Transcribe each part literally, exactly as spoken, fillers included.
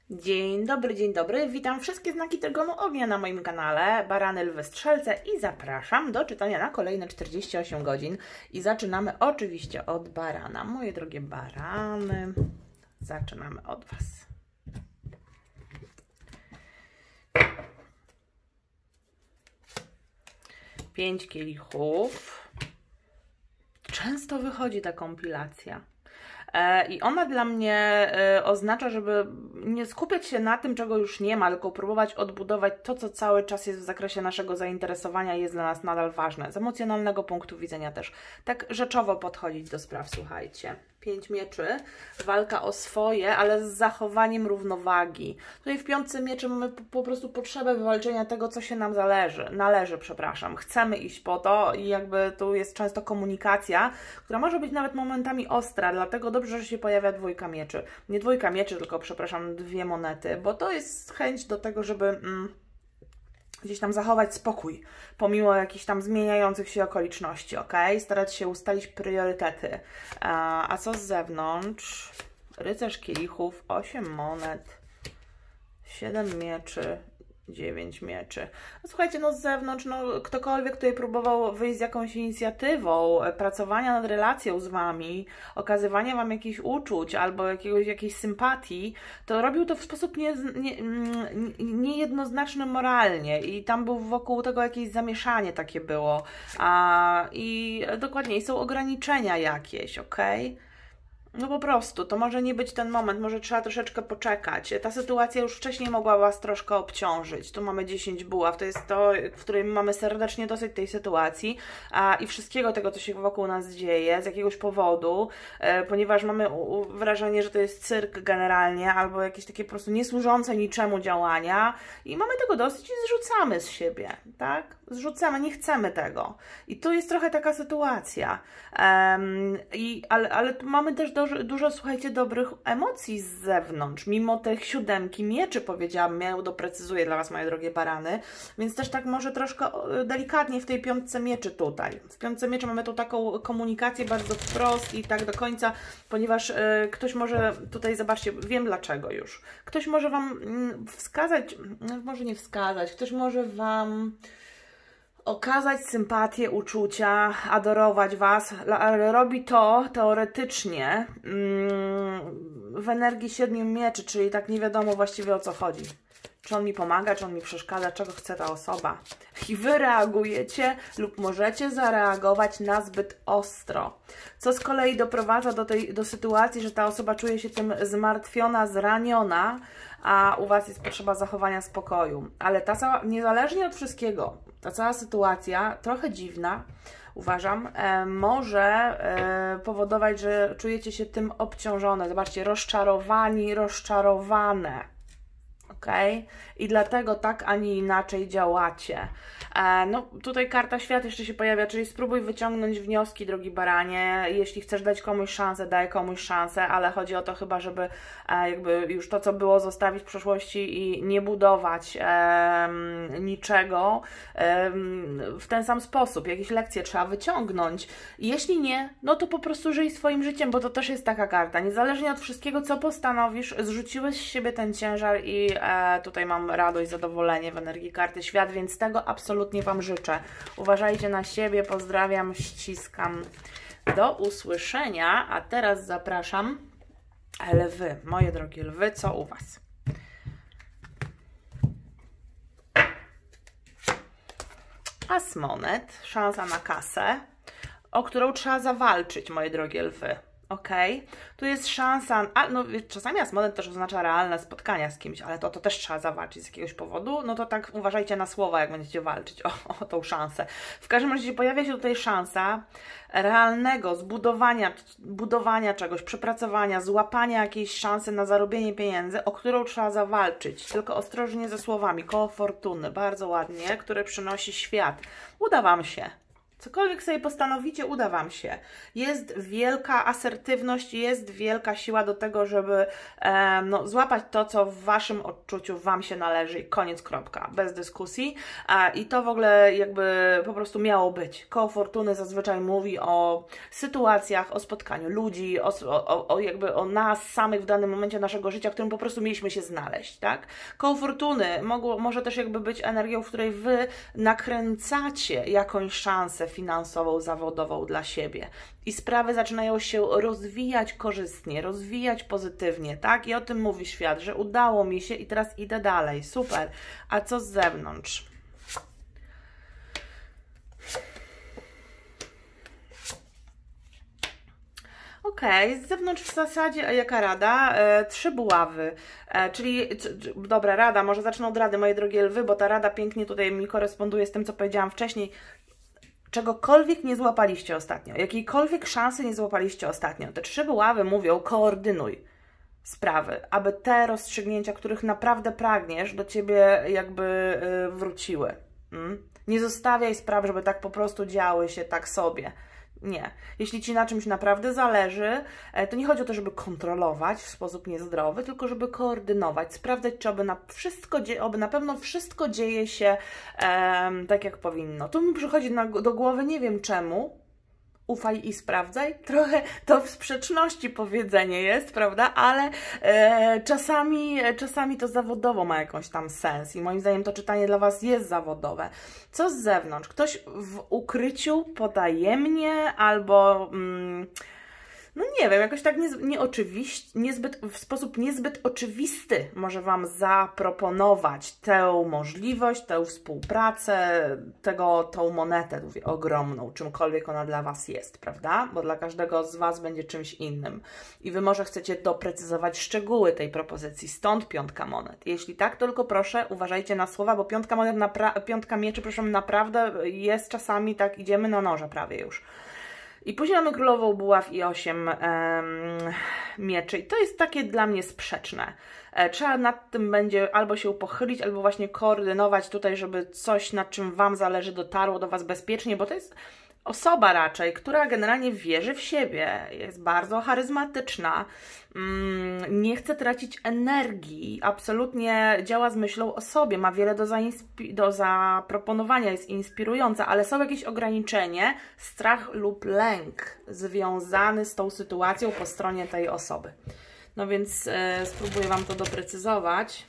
Dzień dobry, dzień dobry. Witam wszystkie znaki Trygonu Ognia na moim kanale Barany, Lwy, Strzelce i zapraszam do czytania na kolejne czterdzieści osiem godzin. I zaczynamy oczywiście od barana. Moje drogie barany, zaczynamy od Was. Pięć kielichów. Często wychodzi ta kompilacja. I ona dla mnie oznacza, żeby nie skupiać się na tym, czego już nie ma, tylko próbować odbudować to, co cały czas jest w zakresie naszego zainteresowania i jest dla nas nadal ważne. Z emocjonalnego punktu widzenia też. Tak rzeczowo podchodzić do spraw, słuchajcie. Pięć mieczy, walka o swoje, ale z zachowaniem równowagi. Tutaj w piątce mieczy mamy po prostu potrzebę wywalczenia tego, co się nam zależy, należy, przepraszam. Chcemy iść po to i jakby tu jest często komunikacja, która może być nawet momentami ostra, dlatego dobrze, że się pojawia dwójka mieczy. Nie dwójka mieczy, tylko przepraszam, dwie monety, bo to jest chęć do tego, żeby... Mm, gdzieś tam zachować spokój, pomimo jakichś tam zmieniających się okoliczności, ok? Starać się ustalić priorytety. A, a co z zewnątrz? Rycerz kielichów, osiem monet, siedem mieczy, dziewięć mieczy. No, słuchajcie, no z zewnątrz, no ktokolwiek tutaj próbował wyjść z jakąś inicjatywą, pracowania nad relacją z Wami, okazywania Wam jakichś uczuć albo jakiegoś, jakiejś sympatii, to robił to w sposób nie, nie, niejednoznaczny moralnie i tam był wokół tego jakieś zamieszanie takie było. A, i dokładnie, są ograniczenia jakieś, ok? No po prostu, to może nie być ten moment, może trzeba troszeczkę poczekać. Ta sytuacja już wcześniej mogła Was troszkę obciążyć. Tu mamy dziesięć buław, to jest to, w którym mamy serdecznie dosyć tej sytuacji a, i wszystkiego tego, co się wokół nas dzieje z jakiegoś powodu, e, ponieważ mamy u, u, wrażenie, że to jest cyrk generalnie, albo jakieś takie po prostu niesłużące niczemu działania i mamy tego dosyć i zrzucamy z siebie, tak? Zrzucamy, nie chcemy tego. I tu jest trochę taka sytuacja. Um, i, ale, ale tu mamy też do, dużo, słuchajcie, dobrych emocji z zewnątrz. Mimo tych siódemki mieczy, powiedziałam, ja ją doprecyzuję dla Was, moje drogie barany. Więc też tak może troszkę delikatnie w tej piątce mieczy tutaj. W piątce mieczy mamy tu taką komunikację bardzo wprost i tak do końca, ponieważ y, ktoś może tutaj, zobaczcie, wiem dlaczego już. Ktoś może Wam y, wskazać, no, może nie wskazać, ktoś może Wam okazać sympatię, uczucia, adorować Was, ale robi to teoretycznie w energii siedmiu mieczy, czyli tak nie wiadomo właściwie o co chodzi. Czy on mi pomaga, czy on mi przeszkadza, czego chce ta osoba. I Wy reagujecie lub możecie zareagować na zbyt ostro. Co z kolei doprowadza do tej do sytuacji, że ta osoba czuje się tym zmartwiona, zraniona, a u Was jest potrzeba zachowania spokoju. Ale ta cała, niezależnie od wszystkiego, ta cała sytuacja, trochę dziwna, uważam, e, może e, powodować, że czujecie się tym obciążone. Zobaczcie, rozczarowani, rozczarowane. Okay? I dlatego tak, a nie inaczej działacie. E, no tutaj karta świat jeszcze się pojawia, czyli spróbuj wyciągnąć wnioski, drogi baranie. Jeśli chcesz dać komuś szansę, daj komuś szansę, ale chodzi o to chyba, żeby e, jakby już to, co było, zostawić w przeszłości i nie budować e, niczego e, w ten sam sposób. Jakieś lekcje trzeba wyciągnąć. Jeśli nie, no to po prostu żyj swoim życiem, bo to też jest taka karta. Niezależnie od wszystkiego, co postanowisz, zrzuciłeś z siebie ten ciężar i e, tutaj mam radość, zadowolenie w energii karty świat, więc tego absolutnie Wam życzę. Uważajcie na siebie, pozdrawiam, ściskam. Do usłyszenia, a teraz zapraszam lwy, moje drogie lwy, co u Was? As monet, szansa na kasę, o którą trzeba zawalczyć, moje drogie lwy. Ok, tu jest szansa, a, no czasami as monet też oznacza realne spotkania z kimś, ale to, to też trzeba zawalczyć z jakiegoś powodu, no to tak uważajcie na słowa, jak będziecie walczyć o, o tą szansę. W każdym razie pojawia się tutaj szansa realnego zbudowania, budowania czegoś, przepracowania, złapania jakiejś szansy na zarobienie pieniędzy, o którą trzeba zawalczyć, tylko ostrożnie ze słowami, koło fortuny, bardzo ładnie, które przynosi świat. Uda Wam się. Cokolwiek sobie postanowicie, uda Wam się. Jest wielka asertywność, jest wielka siła do tego, żeby e, no, złapać to, co w Waszym odczuciu Wam się należy i koniec, kropka, bez dyskusji. E, I to w ogóle jakby po prostu miało być. Koło Fortuny zazwyczaj mówi o sytuacjach, o spotkaniu ludzi, o, o, o jakby o nas samych w danym momencie naszego życia, w którym po prostu mieliśmy się znaleźć, tak? Koło Fortuny mogło, może też jakby być energią, w której Wy nakręcacie jakąś szansę finansową, zawodową dla siebie. I sprawy zaczynają się rozwijać korzystnie, rozwijać pozytywnie, tak? I o tym mówi świat, że udało mi się i teraz idę dalej. Super. A co z zewnątrz? Okej, okay, z zewnątrz w zasadzie, a jaka rada? E, trzy buławy, e, czyli, c, c, dobra, rada, może zacznę od rady, moje drogie lwy, bo ta rada pięknie tutaj mi koresponduje z tym, co powiedziałam wcześniej. Czegokolwiek nie złapaliście ostatnio, jakiejkolwiek szansy nie złapaliście ostatnio, te trzy buławy mówią, koordynuj sprawy, aby te rozstrzygnięcia, których naprawdę pragniesz, do Ciebie jakby yy, wróciły. Mm? Nie zostawiaj spraw, żeby tak po prostu działy się tak sobie. Nie. Jeśli Ci na czymś naprawdę zależy, to nie chodzi o to, żeby kontrolować w sposób niezdrowy, tylko żeby koordynować, sprawdzać, czy oby na, wszystko, oby na pewno wszystko dzieje się um, tak, jak powinno. Tu mi przychodzi na, do głowy, nie wiem czemu, ufaj i sprawdzaj. Trochę to w sprzeczności powiedzenie jest, prawda? Ale e, czasami, czasami to zawodowo ma jakąś tam sens i moim zdaniem to czytanie dla Was jest zawodowe. Co z zewnątrz? Ktoś w ukryciu potajemnie albo... Mm, no nie wiem, jakoś tak nie, nieoczywiście, niezbyt, w sposób niezbyt oczywisty może Wam zaproponować tę możliwość, tę współpracę, tego, tą monetę mówię, ogromną, czymkolwiek ona dla Was jest, prawda? Bo dla każdego z Was będzie czymś innym. I Wy może chcecie doprecyzować szczegóły tej propozycji, stąd piątka monet. Jeśli tak, to tylko proszę, uważajcie na słowa, bo piątka monet, piątka mieczy, proszę, naprawdę jest czasami tak, idziemy na noże prawie już. I później mamy królową buław i osiem um, mieczy. I to jest takie dla mnie sprzeczne. E, trzeba nad tym będzie albo się pochylić, albo właśnie koordynować tutaj, żeby coś, nad czym Wam zależy, dotarło do Was bezpiecznie, bo to jest osoba raczej, która generalnie wierzy w siebie, jest bardzo charyzmatyczna, mm, nie chce tracić energii, absolutnie działa z myślą o sobie, ma wiele do, do zaproponowania, jest inspirująca, ale są jakieś ograniczenie, strach lub lęk związany z tą sytuacją po stronie tej osoby. No więc e, spróbuję Wam to doprecyzować.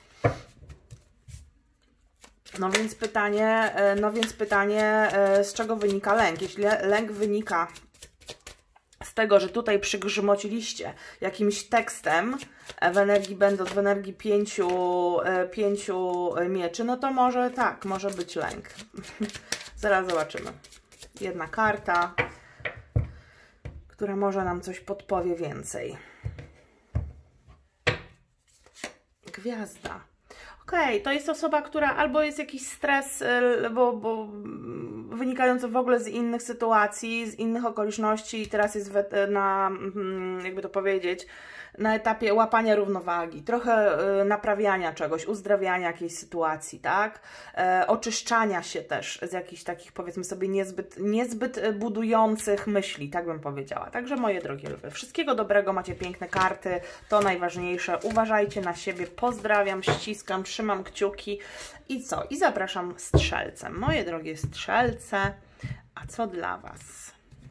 No więc pytanie, no więc pytanie, z czego wynika lęk? Jeśli lęk wynika z tego, że tutaj przygrzmociliście jakimś tekstem w energii, będąc w energii pięciu, pięciu mieczy, no to może tak, może być lęk. Zaraz zobaczymy. Jedna karta, która może nam coś podpowie więcej. Gwiazda. Okej, okay, to jest osoba, która albo jest jakiś stres, bo, bo wynikający w ogóle z innych sytuacji, z innych okoliczności i teraz jest na, jakby to powiedzieć, na etapie łapania równowagi, trochę naprawiania czegoś, uzdrawiania jakiejś sytuacji, tak? E, oczyszczania się też z jakichś takich, powiedzmy sobie, niezbyt, niezbyt budujących myśli, tak bym powiedziała. Także moje drogie lwy, wszystkiego dobrego, macie piękne karty, to najważniejsze. Uważajcie na siebie, pozdrawiam, ściskam, trzymam kciuki i co? I zapraszam strzelce. Moje drogie strzelce, a co dla Was?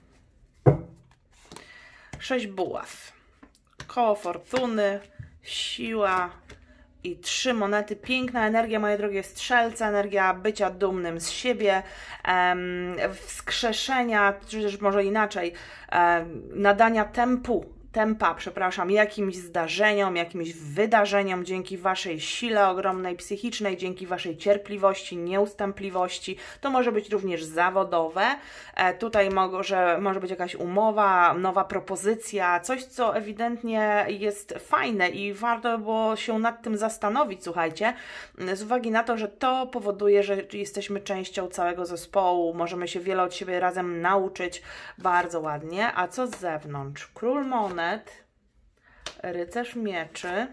Sześć buław. Koło fortuny, siła i trzy monety. Piękna energia, moje drogie strzelce, energia bycia dumnym z siebie, um, wskrzeszenia, czy też może inaczej, um, nadania tempu, tempa, przepraszam, jakimś zdarzeniom, jakimś wydarzeniom dzięki Waszej sile ogromnej psychicznej, dzięki Waszej cierpliwości, nieustępliwości. To może być również zawodowe. E, tutaj może, może być jakaś umowa, nowa propozycja, coś, co ewidentnie jest fajne i warto było się nad tym zastanowić, słuchajcie, z uwagi na to, że to powoduje, że jesteśmy częścią całego zespołu, możemy się wiele od siebie razem nauczyć, bardzo ładnie. A co z zewnątrz? Król monet, rycerz mieczy,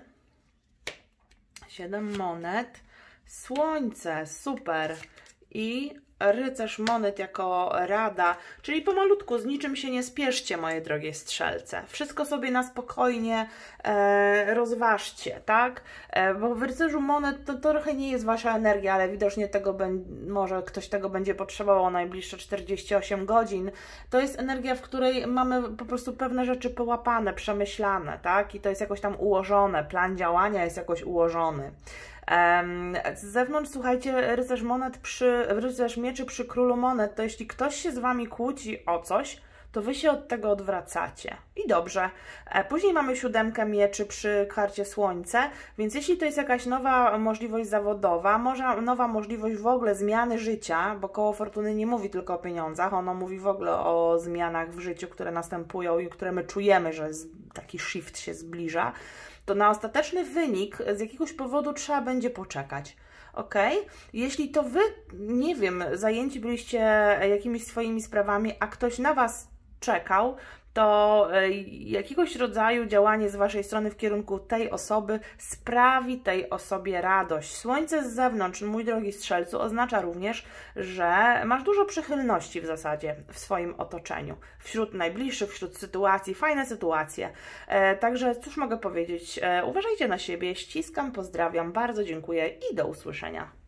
siedem monet, słońce, super, i rycerz monet jako rada, czyli pomalutku, z niczym się nie spieszcie, moje drogie strzelce. Wszystko sobie na spokojnie e, rozważcie, tak? E, bo w rycerzu monet to, to trochę nie jest wasza energia, ale widocznie tego może ktoś tego będzie potrzebował najbliższe czterdzieści osiem godzin. To jest energia, w której mamy po prostu pewne rzeczy połapane, przemyślane, tak? I to jest jakoś tam ułożone, plan działania jest jakoś ułożony. Z zewnątrz, słuchajcie, rycerz monet przy, rycerz mieczy przy królu monet, to jeśli ktoś się z wami kłóci o coś, to wy się od tego odwracacie. I dobrze. Później mamy siódemkę mieczy przy karcie słońce, więc jeśli to jest jakaś nowa możliwość zawodowa, może nowa możliwość w ogóle zmiany życia, bo koło fortuny nie mówi tylko o pieniądzach, ono mówi w ogóle o zmianach w życiu, które następują i które my czujemy, że taki shift się zbliża, to na ostateczny wynik z jakiegoś powodu trzeba będzie poczekać. Ok? Jeśli to wy, nie wiem, zajęci byliście jakimiś swoimi sprawami, a ktoś na was czekał, to jakiegoś rodzaju działanie z waszej strony w kierunku tej osoby sprawi tej osobie radość. Słońce z zewnątrz, mój drogi strzelcu, oznacza również, że masz dużo przychylności w zasadzie w swoim otoczeniu. Wśród najbliższych, wśród sytuacji, fajne sytuacje. E, także cóż mogę powiedzieć? E, uważajcie na siebie, ściskam, pozdrawiam, bardzo dziękuję i do usłyszenia.